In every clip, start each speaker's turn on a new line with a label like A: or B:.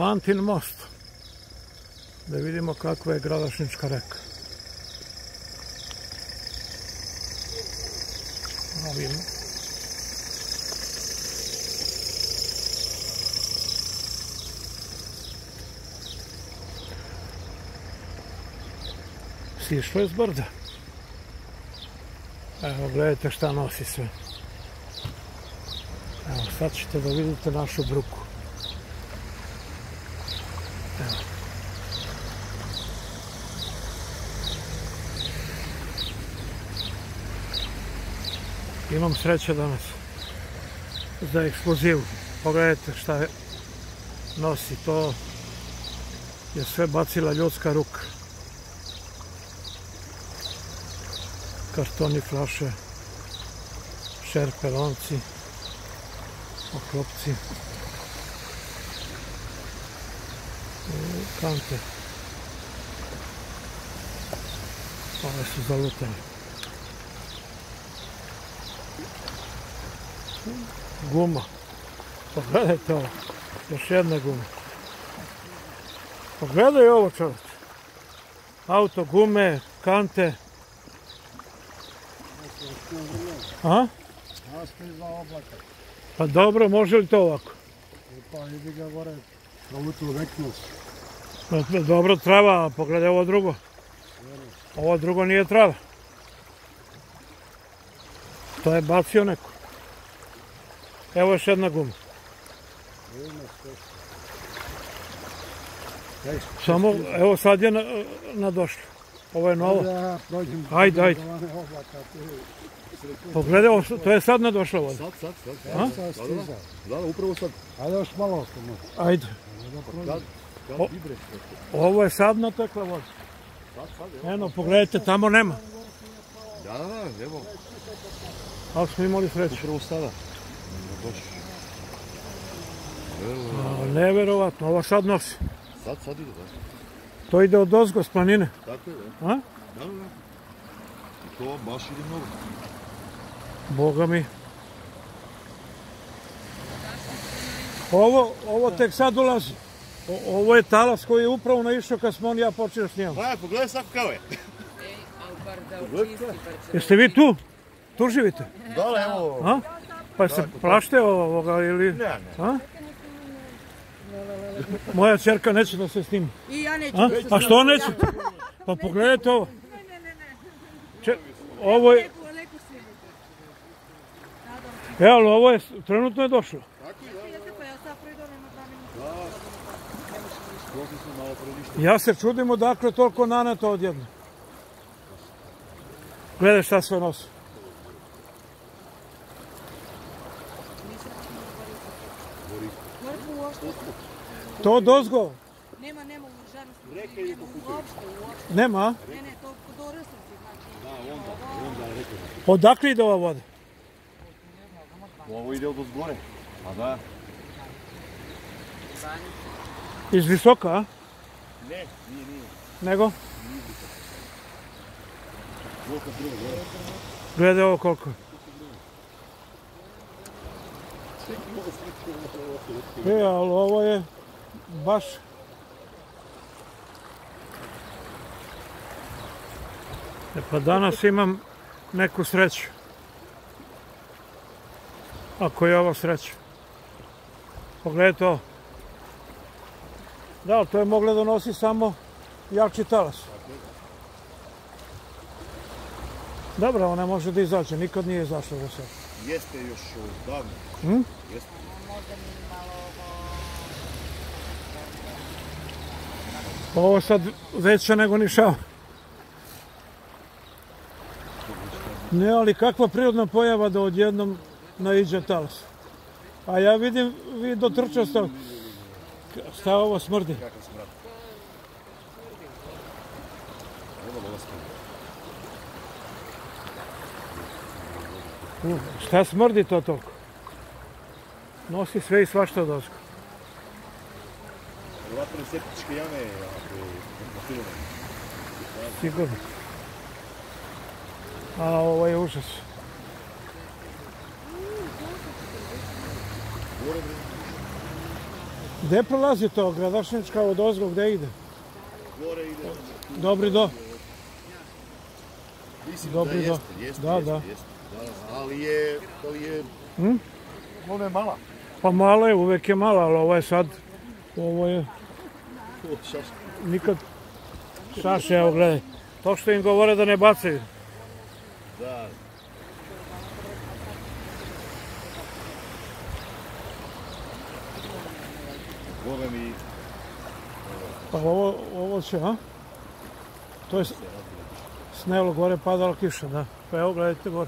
A: Pantin most. Da vidimo kakva je Gradašnička reka. Ovim. Sišlo je s brda. Evo, gledajte šta nosi sve. Evo, sad ćete da vidite našu bruku. Evo. Imam sreće danas za eksplozivu. Pogledajte šta nosi. To je sve bacila ljudska ruka. Kartoni, flaše, šerpe, lonci, oklopci, kante. Ove su zalutali. Guma. Pogledajte ovo. Još jedna guma. Pogledaj ovo, čovječ. Auto, gume, kante. A? Pa dobro, može li to ovako?
B: Pa idi ga gore, provutilo veknos.
A: Dobro, trava, pogledaj ovo drugo. Ovo drugo nije trava. To je bacio neko. Evo još jedna guma. Samo, evo sad je nadošlo. Ovo je novo. Ajde, ajde. Pogledaj, to je sad nadošlo voda.
B: Sad. Da, upravo sad. Ajde još malo.
A: Ajde. Ovo je sad natekla voda. Eno, pogledajte, tamo nema.
B: Da, evo.
A: Ali smo imali sreću.
B: Upravo sada.
A: Neverovatno, ovo sad nosi.
B: Sad ide, da.
A: To ide od ozgo s planine.
B: Tako je, da.
A: A?
B: Da. I to baš ide mnogo.
A: Boga mi. Ovo tek sad ulazi. Ovo je talas koji je upravo naišao kad smo on i ja počeli snijemo.
B: Pa, pogledaj sad kako je.
A: Jeste vi tu? Tu živite?
B: Da, evo.
A: A? Pa se plašte ovoga ili...
B: Ne.
A: A? Moja čerka neće da se snima.
C: I ja neću.
A: A što neće? Pa pogledajte ovo. Ovo je... Evo, ali ovo je trenutno je došlo. Ja se čudim odakle toliko naneta odjedno. Gledaj šta sve nosi. To dozgo?
C: Nema u žarosti. Uopšte.
A: Nema?
C: Ne, to kod orasnici znači.
B: Da, onda rekao.
A: Odakle ide ova voda?
B: Ovo ide od gore. A da.
A: Iz visoka, a?
B: Ne, nije.
A: Nego? Gledaj ovo koliko. Ali ovo je baš... Pa danas imam neku sreću. Ako je ovo sreća. Pogledajte ovo. Da, to je moglo da nosi samo jači talas. Dobro, ona može da izađe, nikad nije izašla za sad.
B: Jeste još davno. Jeste.
A: Ovo sad veća nego ni šao. Ne, ali kakva prirodna pojava da odjednom naiđe talas. A ja vidim, vi dotrčao ste. Šta ovo smrdi?
B: Kakav smrad.
A: Šta smrdi to toliko? Nosi sve i svašta dozgo.
B: Vjerojatno je septičke jame, ako je filme.
A: Sigurno. A ovo je užas. Gde prolazi to? Gradašnička od ozgo, gde ide?
B: Gore ide.
A: Dobri do.
B: Mislim
A: Dobri
B: da
A: do.
B: jeste.
A: Da.
B: Da, ali je... Ona je mala.
A: Pa malo je, uvek je mala, ali ovo je sad... Ovo je... Nikad... Šaše, evo gledaj. To što im govore da ne bacaju.
B: Da. Boga mi...
A: Pa ovo će, a? To je snelo gore, padala kiša, da. Pa evo gledajte gore.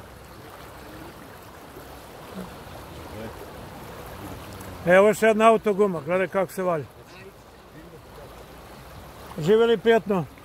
A: Evo još jedna autoguma, gledaj kako se valja. Živjeli prijatno.